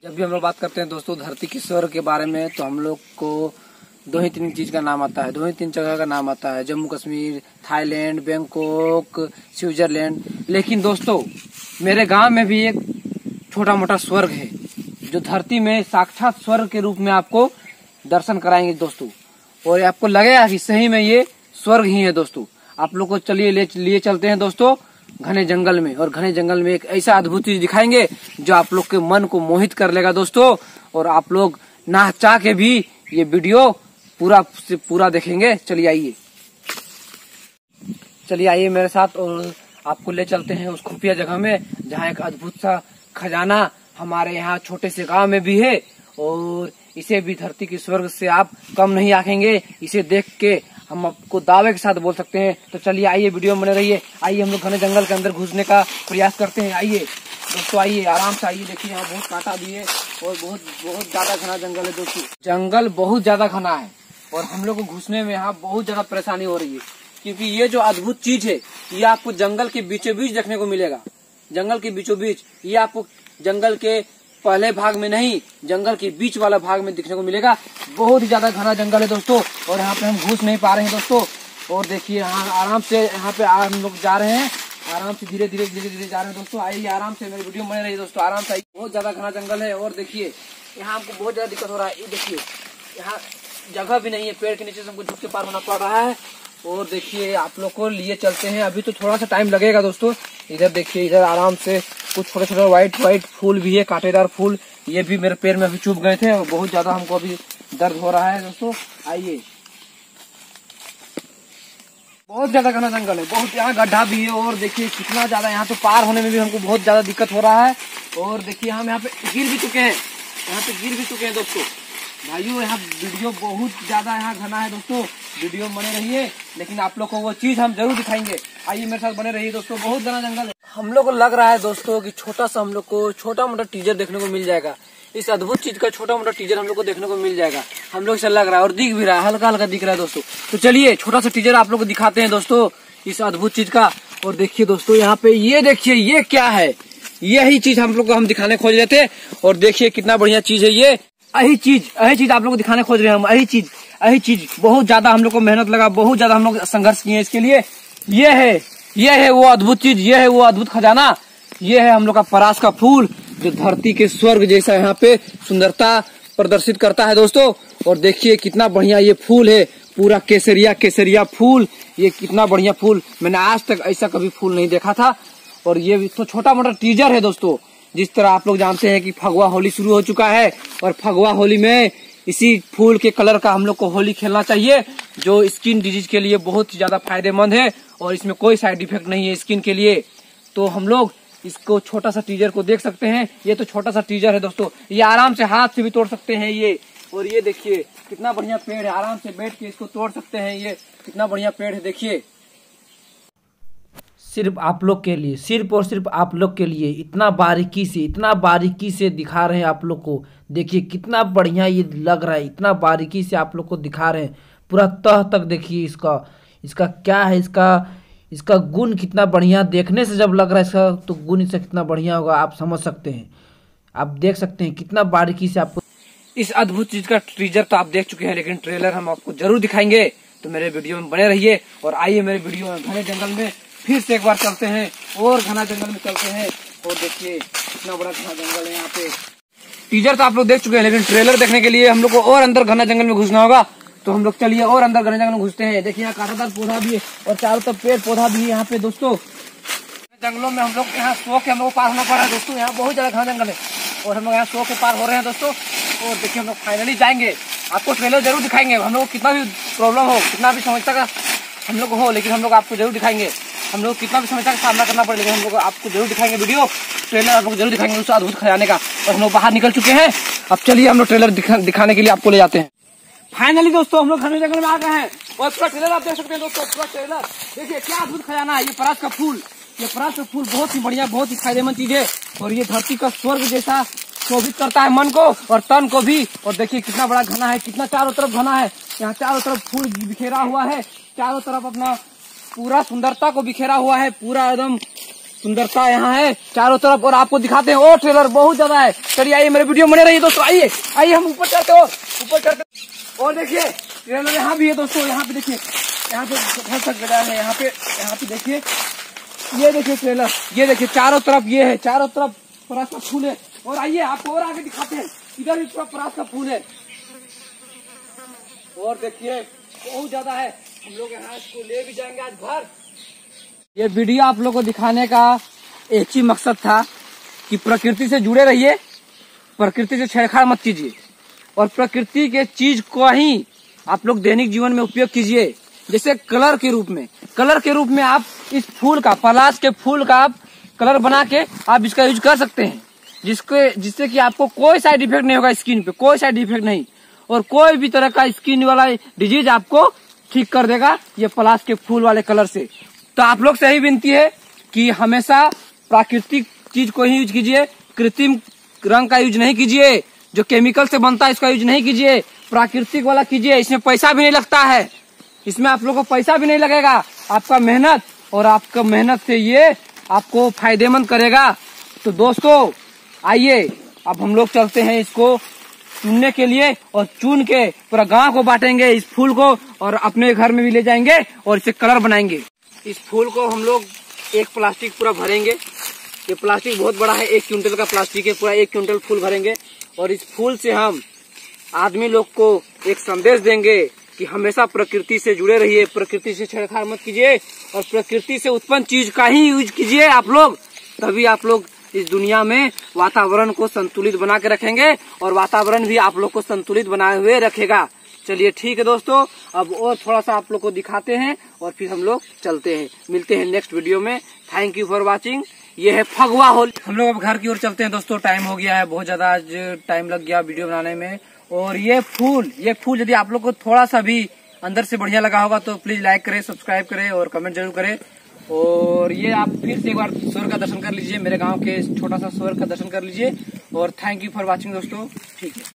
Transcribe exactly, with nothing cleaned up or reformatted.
जब भी हम लोग बात करते हैं दोस्तों धरती के स्वर्ग के बारे में, तो हम लोग को दो ही तीन चीज का नाम आता है, दो ही तीन जगह का नाम आता है, Jammu Kashmir, Thailand, Bangkok, Switzerland. लेकिन दोस्तों मेरे गांव में भी एक छोटा मोटा स्वर्ग है जो धरती में साक्षात स्वर्ग के रूप में आपको दर्शन कराएंगे दोस्तों। और आपको लगेगा कि सही में ये स्वर्ग ही है दोस्तों। आप लोग को चलिए ले लिए चलते हैं दोस्तों घने जंगल में, और घने जंगल में एक ऐसा अद्भुत चीज दिखाएंगे जो आप लोग के मन को मोहित कर लेगा दोस्तों। और आप लोग ना चाह के भी ये वीडियो पूरा से पूरा देखेंगे। चलिए आइए चलिए आइए मेरे साथ, और आपको ले चलते हैं उस खुफिया जगह में जहाँ एक अद्भुत सा खजाना हमारे यहाँ छोटे से गांव में भी है। और इसे भी धरती के स्वर्ग से आप कम नहीं आंकेंगे। इसे देख के हम आपको दावे के साथ बोल सकते हैं। तो चलिए आइए वीडियो में बने रहिए। आइए हम लोग घने जंगल के अंदर घुसने का प्रयास करते हैं। आइए दोस्तों आइए, आराम से आइए। देखिए यहाँ बहुत कांटा भी है और बहुत बहुत ज्यादा घना जंगल है दोस्तों। जंगल बहुत ज्यादा घना है और हम लोग को घुसने में यहाँ बहुत ज्यादा परेशानी हो रही है, क्योंकि ये जो अद्भुत चीज है ये आपको जंगल के बीचों बीच देखने को मिलेगा। जंगल के बीचों बीच, ये आपको जंगल के पहले भाग में नहीं, जंगल के बीच वाला भाग में दिखने को मिलेगा। बहुत ही ज्यादा घना जंगल है दोस्तों, और यहाँ पे हम घुस नहीं पा रहे हैं दोस्तों। और देखिए यहाँ आराम से यहाँ पे हम लोग जा रहे हैं, आराम से धीरे धीरे धीरे धीरे जा रहे हैं दोस्तों। आइए आराम से, मेरी वीडियो बने रही दोस्तों, आराम से आइए। बहुत ज्यादा घना जंगल है और देखिए यहाँ हमको बहुत ज्यादा दिक्कत हो रहा है। ये देखिए यहाँ जगह भी नहीं है, पेड़ के नीचे से हमको झुक के पार होना पड़ रहा है। और देखिए आप लोग को लिए चलते हैं, अभी तो थोड़ा सा टाइम लगेगा दोस्तों। इधर देखिए, इधर आराम से कुछ छोटे छोटे व्हाइट व्हाइट फूल भी है, कांटेदार फूल। ये भी मेरे पैर में अभी चुभ गए थे और बहुत ज्यादा हमको अभी दर्द हो रहा है दोस्तों। आइए, बहुत ज्यादा घना जंगल है, बहुत यहाँ गड्ढा भी है। और देखिए कितना ज्यादा यहाँ तो पार होने में भी हमको बहुत ज्यादा दिक्कत हो रहा है। और देखिए हम यहाँ पे गिर भी चुके हैं, यहाँ पे गिर भी चुके हैं दोस्तों। भाइयों यहाँ वीडियो बहुत ज्यादा यहाँ घना है दोस्तों, वीडियो बने रहिए, लेकिन आप लोग को वो चीज हम जरूर दिखाएंगे। आइए मेरे साथ बने रहिए दोस्तों, बहुत घना जंगल है। हम लोग को लग रहा है दोस्तों कि छोटा सा हम लोग को छोटा मोटा टीजर देखने को मिल जाएगा। इस अद्भुत चीज का छोटा मोटा टीजर हम लोग को देखने को मिल जाएगा, हम लोग से लग रहा है, और दिख भी रहा है, हल्का हल्का दिख रहा है दोस्तों। तो चलिए छोटा सा टीजर आप लोग को दिखाते हैं दोस्तों इस अद्भुत चीज का। और देखिए दोस्तों यहाँ पे ये देखिए ये क्या है, यही चीज हम लोग को हम दिखाने खोज रहे थे। और देखिए कितना बढ़िया चीज है ये, यही चीज यही चीज आप लोग को दिखाने खोज रहे हैं हम। यही चीज यही चीज बहुत ज्यादा हम लोग को मेहनत लगा, बहुत ज्यादा हम लोग संघर्ष किए इसके लिए। ये है ये है वो अद्भुत चीज, ये है वो अद्भुत खजाना, ये है हम लोग का परास का फूल जो धरती के स्वर्ग जैसा यहाँ पे सुंदरता प्रदर्शित करता है दोस्तों। और देखिए कितना बढ़िया ये फूल है, पूरा केसरिया केसरिया फूल। ये कितना बढ़िया फूल, मैंने आज तक ऐसा कभी फूल नहीं देखा था। और ये तो छोटा मोटा टीजर है दोस्तों। जिस तरह आप लोग जानते हैं कि फगवा होली शुरू हो चुका है, और फगवा होली में इसी फूल के कलर का हम लोग को होली खेलना चाहिए, जो स्किन डिजीज के लिए बहुत ही ज्यादा फायदेमंद है और इसमें कोई साइड इफेक्ट नहीं है स्किन के लिए। तो हम लोग इसको छोटा सा टीजर को देख सकते हैं। ये तो छोटा सा टीजर है दोस्तों, ये आराम से हाथ से भी तोड़ सकते हैं ये। और ये देखिए कितना बढ़िया पेड़ है, आराम से बैठ के इसको तोड़ सकते हैं। ये कितना बढ़िया पेड़ है, देखिए सिर्फ आप लोग के लिए, सिर्फ और सिर्फ आप लोग के लिए इतना बारीकी से इतना बारीकी से दिखा रहे हैं आप लोग को। देखिए कितना बढ़िया ये लग रहा है, इतना बारीकी से आप लोग को दिखा रहे हैं, पूरा तह तक देखिए इसका इसका क्या है, इसका इसका गुण कितना बढ़िया। देखने से जब लग रहा है इसका, तो गुण इसका कितना बढ़िया होगा आप समझ सकते हैं। आप देख सकते हैं कितना बारीकी से आपको इस अद्भुत चीज का टीजर तो आप देख चुके हैं, लेकिन ट्रेलर हम आपको जरूर दिखाएंगे। तो मेरे वीडियो में बने रहिए। और आइए मेरे वीडियो में घने जंगल में फिर से एक बार चलते हैं, और घना जंगल में चलते हैं। और देखिए कितना बड़ा घना जंगल है यहाँ पे। टीजर तो आप लोग देख चुके हैं, लेकिन ट्रेलर देखने के लिए हम लोग को और अंदर घना जंगल में घुसना होगा। तो हम लोग चलिए और अंदर घने जंगल में घुसते हैं। देखिए यहाँ कांटेदार पौधा भी है और चारों तरफ पेड़ पौधा भी है यहाँ पे दोस्तों। जंगलों में हम लोग यहाँ सो के हम लोग पार होना पड़ रहा है दोस्तों। यहाँ बहुत ज्यादा घना जंगल है और हम लोग यहाँ सो के पार हो रहे हैं दोस्तों। और देखिए हम लोग फाइनली जाएंगे, आपको ट्रेलर जरूर दिखाएंगे। हम लोग कितना भी प्रॉब्लम हो, कितना भी समस्या का हम लोग हो, लेकिन हम लोग आपको जरूर दिखाएंगे। हम लोग कितना भी समस्या का सामना करना पड़े, लेकिन हम लोग आपको जरूर दिखाएंगे वीडियो ट्रेलर, आप लोग जरूर दिखाएंगे उस अद्भुत खजाने का। और हम लोग बाहर निकल चुके हैं, अब चलिए हम लोग ट्रेलर दिखा, दिखाने के लिए आपको ले जाते हैं। फाइनली दोस्तों हम लोग घने जंगल में आ गए हैं और पूरा ट्रेलर आप देख सकते हैं दोस्तों। पूरा ट्रेलर देखिए क्या अद्भुत खजाना है। ये परास का फूल, ये परास का फूल बहुत ही बढ़िया, बहुत ही फायदेमंद चीज है। और ये धरती का स्वर्ग जैसा शोभित करता है मन को और तन को भी। और देखिए कितना बड़ा घना है, कितना चारों तरफ घना है। यहाँ चारों तरफ फूल बिखेरा हुआ है, चारों तरफ अपना पूरा सुंदरता को बिखेरा हुआ है, पूरा एकदम सुंदरता यहाँ है चारों तरफ, और आपको दिखाते हैं और ट्रेलर बहुत ज्यादा है। चलिए आइए मेरे वीडियो बने रहिए दोस्तों, आइए आइए हम ऊपर चढ़ते और ऊपर चढ़ते और देखिए ट्रेलर यहाँ भी है दोस्तों। यहाँ पे देखिए, यहाँ पे घर तक गया है, यहाँ पे यहाँ पे देखिए, ये देखिए ट्रेलर, ये देखिए चारों तरफ ये है, चारों तरफ परास का फूल है। और आइए आपको और आगे दिखाते हैं, इधर भी पूरा परास का फूल है और देखिए बहुत ज्यादा है। हम लोग यहाँ इसको ले भी जाएंगे आज घर। ये वीडियो आप लोगों को दिखाने का एक ही मकसद था कि प्रकृति से जुड़े रहिए, प्रकृति से छेड़छाड़ मत कीजिए और प्रकृति के चीज को ही आप लोग दैनिक जीवन में उपयोग कीजिए। जैसे कलर के रूप में, कलर के रूप में आप इस फूल का, पलाश के फूल का आप कलर बना के आप इसका यूज कर सकते हैं, जिसके जिससे कि आपको कोई साइड इफेक्ट नहीं होगा, स्किन पे कोई साइड इफेक्ट नहीं, और कोई भी तरह का स्किन वाला डिजीज आपको ठीक कर देगा ये पलाश के फूल वाले कलर से। तो आप लोग से ही विनती है कि हमेशा प्राकृतिक चीज को ही यूज कीजिए, कृत्रिम रंग का यूज नहीं कीजिए, जो केमिकल से बनता है इसका यूज नहीं कीजिए, प्राकृतिक वाला कीजिए। इसमें पैसा भी नहीं लगता है, इसमें आप लोगों को पैसा भी नहीं लगेगा, आपका मेहनत और आपका मेहनत से ये आपको फायदेमंद करेगा। तो दोस्तों आइए अब हम लोग चलते हैं इसको चुनने के लिए, और चुन के पूरा गांव को बांटेंगे इस फूल को, और अपने घर में भी ले जाएंगे और इसे कलर बनाएंगे। इस फूल को हम लोग एक प्लास्टिक पूरा भरेंगे, ये प्लास्टिक बहुत बड़ा है, एक क्विंटल का प्लास्टिक है, पूरा एक क्विंटल फूल भरेंगे। और इस फूल से हम आदमी लोग को एक संदेश देंगे कि हमेशा प्रकृति से जुड़े रहिए, प्रकृति से छेड़छाड़ मत कीजिए और प्रकृति से उत्पन्न चीज का ही यूज कीजिए आप लोग, तभी आप लोग इस दुनिया में वातावरण को संतुलित बना के रखेंगे और वातावरण भी आप लोग को संतुलित बनाए हुए रखेगा। चलिए ठीक है दोस्तों, अब और थोड़ा सा आप लोग को दिखाते हैं और फिर हम लोग चलते हैं, मिलते हैं नेक्स्ट वीडियो में। Thank you for watching. ये है फगवा होली। हम लोग अब घर की ओर चलते हैं दोस्तों, टाइम हो गया है, बहुत ज्यादा आज टाइम लग गया वीडियो बनाने में। और ये फूल ये फूल यदि आप लोग को थोड़ा सा भी अंदर से बढ़िया लगा होगा तो प्लीज लाइक करें, सब्सक्राइब करें और कमेंट जरूर करें। और ये आप फिर से एक बार स्वर्ग का दर्शन कर लीजिए, मेरे गांव के छोटा सा स्वर्ग का दर्शन कर लीजिए। और थैंक यू फॉर वॉचिंग दोस्तों, ठीक है।